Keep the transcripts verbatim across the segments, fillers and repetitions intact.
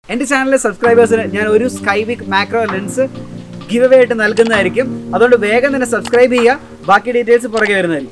എൻ്റെ ചാനലിലെ സബ്സ്ക്രൈബേഴ്സിന് ഞാൻ ഒരു Skyvik macro lens giveaway ആയിട്ട് നൽകുന്നതായിരിക്കും. അതുകൊണ്ട് വേഗം തന്നെ സബ്സ്ക്രൈബ് ചെയ്യുക. ബാക്കി ഡീറ്റെയിൽസ് പുറകെ വരുന്നതായിരിക്കും.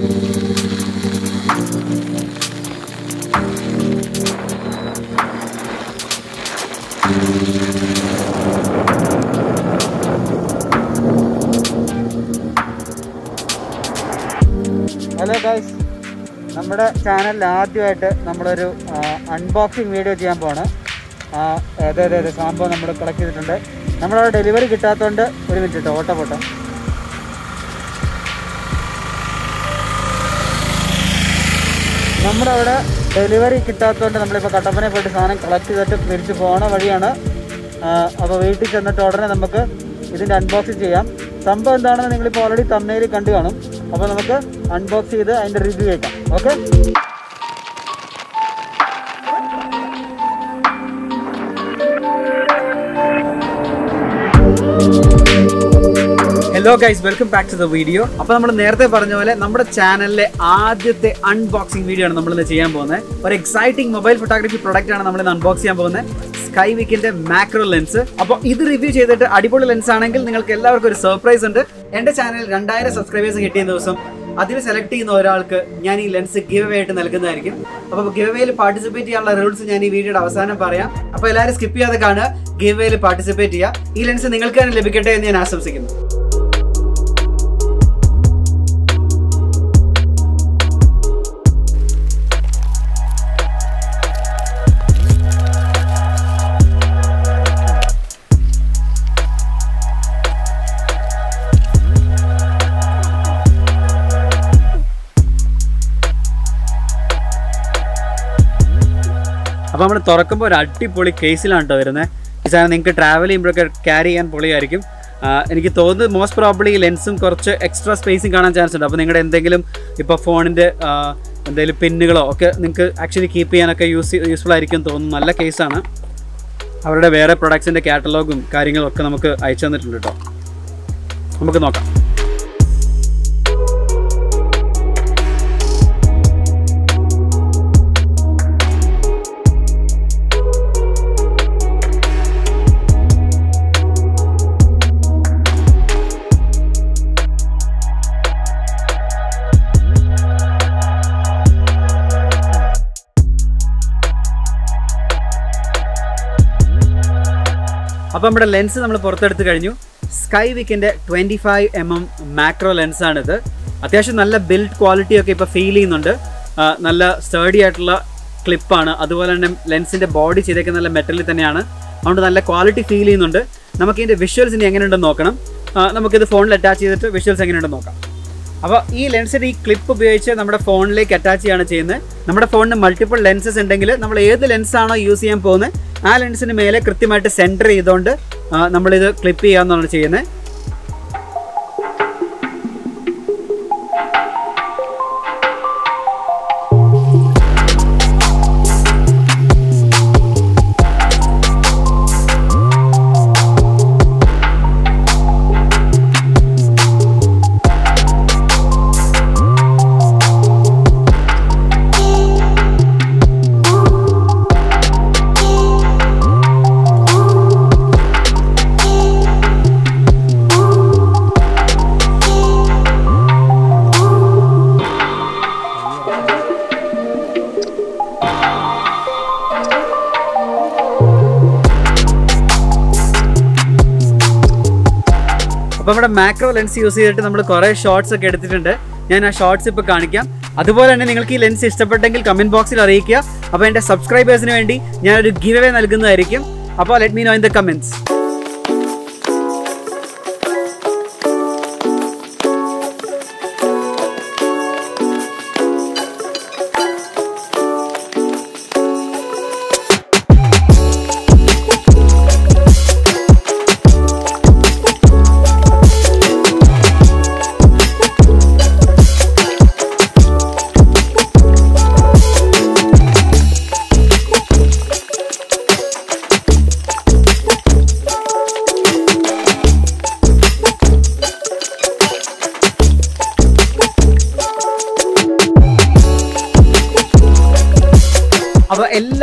ഹലോ ഗൈസ്, നമ്മുടെ ചാനലിൽ ആദ്യമായിട്ട് നമ്മളൊരു അൺബോക്സിങ് വീഡിയോ ചെയ്യാൻ പോവാണ്. അതെ അതെ അതെ സംഭവം നമ്മൾ കളക്ട് ചെയ്തിട്ടുണ്ട്. നമ്മളവിടെ ഡെലിവറി കിട്ടാത്തതുകൊണ്ട് ഒരു മിനിറ്റ് കേട്ടോ, ഓട്ടോ പോട്ടോ. നമ്മുടെ അവിടെ ഡെലിവറി കിട്ടാത്തതുകൊണ്ട് നമ്മളിപ്പോൾ കട്ടപ്പനെ പോയിട്ട് സാധനം കളക്ട് ചെയ്തിട്ട് തിരിച്ച് പോകണ വഴിയാണ്. അപ്പോൾ വീട്ടിൽ ചെന്നിട്ട് ഉടനെ നമുക്ക് ഇതിൻ്റെ അൺബോക്സിങ് ചെയ്യാം. സംഭവം എന്താണെന്ന് നിങ്ങളിപ്പോൾ ഓൾറെഡി തമ്മിൽ കണ്ടു കാണും. അപ്പോൾ നമുക്ക് അൺബോക്സ് ചെയ്ത് അതിൻ്റെ റിവ്യൂ കേൾക്കാം. Okay, hello guys, welcome back to the video. അപ്പോൾ നമ്മൾ നേരത്തെ പറഞ്ഞ പോലെ നമ്മുടെ ചാനലിലെ ആദ്യത്തെ അൺബോക്സിംഗ് വീഡിയോ ആണ് നമ്മളിന്ന് ചെയ്യാൻ പോകുന്നത്. ഒരു എക്സൈറ്റിംഗ് മൊബൈൽ ഫോട്ടോഗ്രാഫി പ്രൊഡക്റ്റ് ആണ് നമ്മളിന്ന് അൺബോക്സ് ചെയ്യാൻ പോകുന്നത്, സ്കൈവിക്കിന്റെ മാക്രോ ലെൻസ്. അപ്പോൾ ഇത് റിവ്യൂ ചെയ്തിട്ട് അടിപൊളി ലെൻസ് ആണെങ്കിൽ നിങ്ങൾക്ക് എല്ലാവർക്കും ഒരു സർപ്രൈസ് ഉണ്ട്. എൻ്റെ ചാനൽ രണ്ടായിരം സബ്സ്ക്രൈബേഴ്സ് കിട്ടിയ ദിവസം അതിൽ സെലക്ട് ചെയ്യുന്ന ഒരാൾക്ക് ഞാൻ ഈ ലെൻസ് ഗിവ് അവേ ആയിട്ട് നൽകുന്നതായിരിക്കും. അപ്പോൾ ഗിവ് അവേയിൽ പാർട്ടിസിപ്പേറ്റ് ചെയ്യാനുള്ള റൂൾസ് ഞാൻ ഈ വീഡിയോയുടെ അവസാനം പറയാം. അപ്പോൾ എല്ലാവരും സ്കിപ്പ് ചെയ്യാതെ കാണുക, ഗിവ് അവേയിൽ പാർട്ടിസിപ്പേറ്റ് ചെയ്യുക. ഈ ലെൻസ് നിങ്ങൾക്ക് തന്നെ ലഭിക്കട്ടെ എന്ന് ഞാൻ ആശംസിക്കുന്നു. അപ്പോൾ നമ്മൾ തുറക്കുമ്പോൾ ഒരു അടിപൊളി കേസിലാണ് കേട്ടോ വരുന്നത്. ഈ സാധനം നിങ്ങൾക്ക് ട്രാവൽ ചെയ്യുമ്പോഴൊക്കെ ക്യാരി ചെയ്യാൻ പൊളിയായിരിക്കും. എനിക്ക് തോന്നുന്നത് മോസ്റ്റ് പ്രോബ്ലി ഈ ലെൻസും കുറച്ച് എക്സ്ട്രാ സ്പേസിങ് കാണാൻ ചാൻസ് ഉണ്ട്. അപ്പോൾ നിങ്ങളുടെ എന്തെങ്കിലും ഇപ്പോൾ ഫോണിൻ്റെ എന്തെങ്കിലും പിന്നുകളോ ഒക്കെ നിങ്ങൾക്ക് ആക്ച്വലി കീപ്പ് ചെയ്യാനൊക്കെ യൂസ് യൂസ്ഫുൾ ആയിരിക്കും തോന്നുന്നു. നല്ല കേസാണ്. അവരുടെ വേറെ പ്രൊഡക്ട്സിൻ്റെ കാറ്റലോഗും കാര്യങ്ങളും ഒക്കെ നമുക്ക് അയച്ചു തന്നിട്ടുണ്ട് കേട്ടോ. നമുക്ക് നോക്കാം. അപ്പോൾ നമ്മുടെ ലെൻസ് നമ്മൾ പുറത്തെടുത്ത് കഴിഞ്ഞു. സ്കൈവിക്കിൻ്റെ twenty five M M macro ലെൻസാണിത്. അത്യാവശ്യം നല്ല ബിൽഡ് ക്വാളിറ്റിയൊക്കെ ഇപ്പോൾ ഫീൽ ചെയ്യുന്നുണ്ട്. നല്ല സ്റ്റേഡി ആയിട്ടുള്ള ക്ലിപ്പാണ്. അതുപോലെ തന്നെ ലെൻസിൻ്റെ ബോഡി ചെയ്തേക്കുന്ന നല്ല മെറ്റലിൽ തന്നെയാണ്. അതുകൊണ്ട് നല്ല ക്വാളിറ്റി ഫീൽ ചെയ്യുന്നുണ്ട്. നമുക്കിതിൻ്റെ വിഷ്വൽസ് ഇനി എങ്ങനെയുണ്ടെന്ന് നോക്കണം. നമുക്കിത് ഫോണിൽ അറ്റാച്ച് ചെയ്തിട്ട് വിഷ്വൽസ് എങ്ങനെയുണ്ടെന്ന് നോക്കാം. അപ്പോൾ ഈ ലെൻസിൻ്റെ ഈ ക്ലിപ്പ് ഉപയോഗിച്ച് നമ്മുടെ ഫോണിലേക്ക് അറ്റാച്ച് ചെയ്യാണ് ചെയ്യുന്നത്. നമ്മുടെ ഫോണിന് മൾട്ടിപ്പിൾ ലെൻസസ് ഉണ്ടെങ്കിൽ നമ്മൾ ഏത് ലെൻസാണോ യൂസ് ചെയ്യാൻ പോകുന്നത് ആ ലെൻസിന് മേലെ കൃത്യമായിട്ട് സെൻറ്റർ ചെയ്തുകൊണ്ട് നമ്മളിത് ക്ലിപ്പ് ചെയ്യാമെന്നാണ് ചെയ്യുന്നത്. അപ്പോൾ നമ്മുടെ മാക്രോ ലെൻസ് യൂസ് ചെയ്തിട്ട് നമ്മൾ കുറേ ഷോർട്സ് ഒക്കെ എടുത്തിട്ടുണ്ട്. ഞാൻ ആ ഷോർട്സ് ഇപ്പോൾ കാണിക്കാം. അതുപോലെ തന്നെ നിങ്ങൾക്ക് ഈ ലെൻസ് ഇഷ്ടപ്പെട്ടെങ്കിൽ കമൻറ്റ് ബോക്സിൽ അറിയിക്കുക. അപ്പോൾ എൻ്റെ സബ്സ്ക്രൈബേഴ്സിന് വേണ്ടി ഞാനൊരു ഗിവ് അവേ നൽകുന്നതായിരിക്കും. അപ്പോൾ let me know in the comments.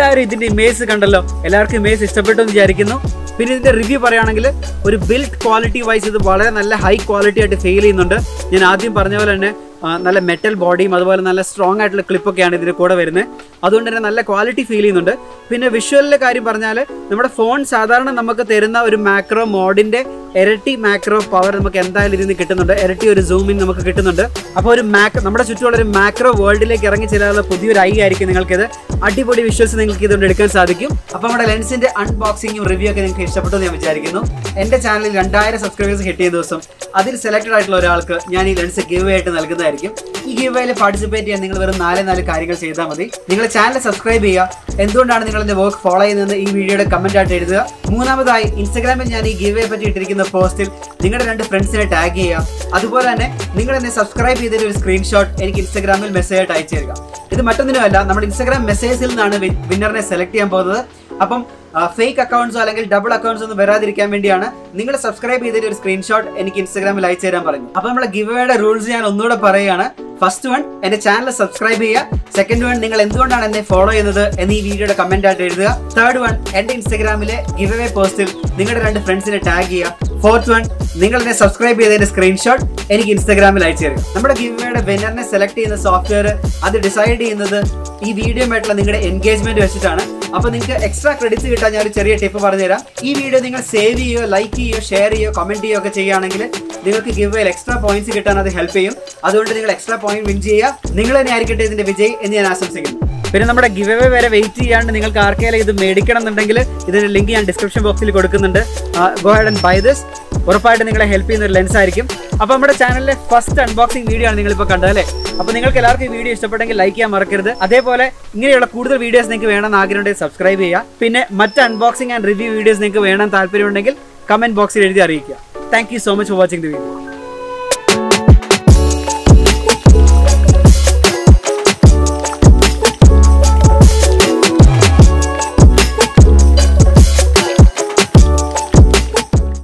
എല്ലാവരും ഇതിന്റെ ഇമേജ് കണ്ടല്ലോ, എല്ലാവർക്കും ഇമേജ് ഇഷ്ടപ്പെട്ടു എന്ന് വിചാരിക്കുന്നു. പിന്നെ ഇതിന്റെ റിവ്യൂ പറയുകയാണെങ്കിൽ ഒരു ബിൽഡ് ക്വാളിറ്റി വൈസ് ഇത് വളരെ നല്ല ഹൈ ക്വാളിറ്റി ആയിട്ട് ഫീൽ ചെയ്യുന്നുണ്ട്. ഞാൻ ആദ്യം പറഞ്ഞ പോലെ തന്നെ നല്ല മെറ്റൽ ബോഡിയും അതുപോലെ നല്ല സ്ട്രോങ് ആയിട്ടുള്ള ക്ലിപ്പൊക്കെയാണ് ഇതിന് കൂടെ വരുന്നത്. അതുകൊണ്ട് തന്നെ നല്ല ക്വാളിറ്റി ഫീൽ ചെയ്യുന്നുണ്ട്. പിന്നെ വിഷ്വലിൻ്റെ കാര്യം പറഞ്ഞാൽ നമ്മുടെ ഫോൺ സാധാരണ നമുക്ക് തരുന്ന ഒരു മാക്രോ മോഡിൻ്റെ ഇരട്ടി മാക്രോ പവർ നമുക്ക് എന്തായാലും ഇതിൽ നിന്ന് കിട്ടുന്നുണ്ട്. ഇരട്ടി ഒരു സൂമിൻ നമുക്ക് കിട്ടുന്നുണ്ട്. അപ്പോൾ ഒരു മാക്രോ നമ്മുടെ ചുറ്റുമുള്ള ഒരു മാക്രോ വേൾഡിലേക്ക് ഇറങ്ങി ചെല്ലാനുള്ള പുതിയൊരു ഐ ആയിരിക്കും നിങ്ങൾക്കിത്. അടിപൊളി വിഷ്വൽസ് നിങ്ങൾക്ക് ഇതുകൊണ്ട് എടുക്കാൻ സാധിക്കും. അപ്പോൾ നമ്മുടെ ലെൻസിൻ്റെ അൺബോക്സിങ്ങും റിവ്യൂ ഒക്കെ നിങ്ങൾക്ക് ഇഷ്ടപ്പെട്ടു എന്ന് ഞാൻ വിചാരിക്കുന്നു. എൻ്റെ ചാനലിൽ രണ്ടായിരം സബ്സ്ക്രൈബേഴ്സ് കിട്ടിയ ദിവസം അതിൽ സെലക്റ്റഡ് ആയിട്ടുള്ള ഒരാൾക്ക് ഞാൻ ഈ ലെൻസ് ഗിവ് ആയിട്ട് നൽകുന്നതായിരിക്കും. ഈ ഗിവ് വേയിൽ പാർട്ടിസിപ്പേറ്റ് ചെയ്യാൻ നിങ്ങൾ വെറും നാല് നാല് കാര്യങ്ങൾ ചെയ്താൽ മതി. നിങ്ങൾ ചാനൽ സബ്സ്ക്രൈബ് ചെയ്യുക. എന്തുകൊണ്ടാണ് നിങ്ങൾ എൻ്റെ വർക്ക് ഫോളോ ചെയ്യുന്നത് ഈ വീഡിയോയുടെ കമന്റ് ആയിട്ട് എഴുതുക. മൂന്നാമതായി ഇൻസ്റ്റാഗ്രാമിൽ ഞാൻ ഈ ഗിവ് വേ പറ്റി ഇട്ടിരിക്കുന്ന പോസ്റ്റിൽ നിങ്ങളുടെ രണ്ട് ഫ്രണ്ട്സിനെ ടാഗ് ചെയ്യുക. അതുപോലെ തന്നെ നിങ്ങൾ എന്നെ സബ്സ്ക്രൈബ് ചെയ്തതിന്റെ ഒരു സ്ക്രീൻഷോട്ട് എനിക്ക് ഇൻസ്റ്റാഗ്രാമിൽ മെസ്സേജ് ആയിട്ട് അയച്ചു തരിക. ഇത് മറ്റൊന്നിനുമല്ല, നമ്മുടെ ഇൻസ്റ്റാഗ്രാം മെസ്സേജിൽ നിന്നാണ് വിന്നറിനെ സെലക്ട് ചെയ്യാൻ പോകുന്നത്. അപ്പം ഫേക്ക് അക്കൗണ്ട്സോ അല്ലെങ്കിൽ ഡബിൾ അക്കൗണ്ട്സോ ഒന്നും വരാതിരിക്കാൻ വേണ്ടിയാണ് നിങ്ങൾ സബ്സ്ക്രൈബ് ചെയ്തതിന്റെ ഒരു സ്ക്രീൻഷോട്ട് എനിക്ക് ഇൻസ്റ്റാഗ്രാമിൽ അയച്ചു തരാൻ പറഞ്ഞു. അപ്പോൾ നമ്മുടെ ഗിവ് വേയുടെ റൂൾസ് ഞാൻ ഒന്നുകൂടെ പറയുകയാണ്. ഫസ്റ്റ് വൺ, എന്റെ ചാനൽ സബ്സ്ക്രൈബ് ചെയ്യുക. സെക്കൻഡ് വൺ, നിങ്ങൾ എന്തുകൊണ്ടാണ് എന്നെ ഫോളോ ചെയ്യുന്നത് എന്ന് ഈ വീഡിയോയുടെ കമന്റ് ആയിട്ട് എഴുതുക. തേർഡ് വൺ, എന്റെ ഇൻസ്റ്റാഗ്രാമിലെ ഗിവ് അവേ പോസ്റ്റിൽ നിങ്ങളുടെ രണ്ട് ഫ്രണ്ട്സിനെ ടാഗ് ചെയ്യുക. ഫോർത്ത് വൺ, നിങ്ങൾ എന്നെ സബ്സ്ക്രൈബ് ചെയ്തതിന്റെ സ്ക്രീൻഷോട്ട് എനിക്ക് ഇൻസ്റ്റാഗ്രാമിൽ അയച്ചു തരിക. നമ്മുടെ ഗിവ് വേയുടെ വിന്നറിനെ സെലക്ട് ചെയ്യുന്ന സോഫ്റ്റ്വെയർ അത് ഡിസൈഡ് ചെയ്യുന്നത് ഈ വീഡിയോയുമായിട്ടുള്ള നിങ്ങളുടെ എൻഗേജ്മെന്റ് വെച്ചിട്ടാണ്. അപ്പോൾ നിങ്ങൾക്ക് എക്സ്ട്രാ ക്രെഡിറ്റ്സ് കിട്ടാൻ ഞാൻ ഒരു ചെറിയ ടിപ്പ് പറഞ്ഞുതരാം. ഈ വീഡിയോ നിങ്ങൾ സേവ് ചെയ്യുകയോ ലൈക്ക് ചെയ്യുകയോ ഷെയർ ചെയ്യുകയോ കമന്റ് ചെയ്യുകയോ ഒക്കെ ചെയ്യുകയാണെങ്കിൽ നിങ്ങൾക്ക് ഗിവ് വേയിൽ എക്സ്ട്രാ പോയിന്റ്സ് കിട്ടാൻ അത് ഹെൽപ്പ് ചെയ്യും. അതുകൊണ്ട് നിങ്ങൾ എക്സ്ട്രാ പോയിന്റ് വിൻ ചെയ്യുക. നിങ്ങൾ തന്നെ ആയിരിക്കട്ടെ ഇതിന്റെ വിജയ് എന്ന് ഞാൻ ആശംസിക്കുന്നു. പിന്നെ നമ്മുടെ ഗിവ് അവേ വരെ വെയിറ്റ് ചെയ്യാണ്ട് നിങ്ങൾക്ക് ആർക്കെങ്കിലും ഇത് മേടിക്കണം എന്നുണ്ടെങ്കിൽ ഇതിന്റെ ലിങ്ക് ഞാൻ ഡിസ്ക്രിപ്ഷൻ ബോക്സിൽ കൊടുക്കുന്നുണ്ട്. Go ahead and buy this. ഉറപ്പായിട്ട് നിങ്ങളെ ഹെൽപ്പ് ചെയ്യുന്ന ഒരു ലെൻസ് ആയിരിക്കും. അപ്പോൾ നമ്മുടെ ചാനലിലെ ഫസ്റ്റ് അൺബോക്സിംഗ് വീഡിയോ ആണ് നിങ്ങളിപ്പോൾ കണ്ടത് അല്ലേ? അപ്പോൾ നിങ്ങൾക്ക് എല്ലാവർക്കും ഈ വീഡിയോ ഇഷ്ടപ്പെട്ടെങ്കിൽ ലൈക്ക് ചെയ്യാൻ മറക്കരുത്. അതേപോലെ ഇങ്ങനെയുള്ള കൂടുതൽ വീഡിയോസ് നിങ്ങൾക്ക് വേണമെന്ന് ആഗ്രഹമുണ്ടെങ്കിൽ സബ്സ്ക്രൈബ് ചെയ്യുക. പിന്നെ മറ്റ് അൺബോക്സിംഗ് ആൻഡ് റിവ്യൂ വീഡിയോസ് നിങ്ങൾക്ക് വേണം താല്പര്യമുണ്ടെങ്കിൽ കമന്റ് ബോക്സിൽ എഴുതി അറിയിക്കുക. Thank you so much for watching the video.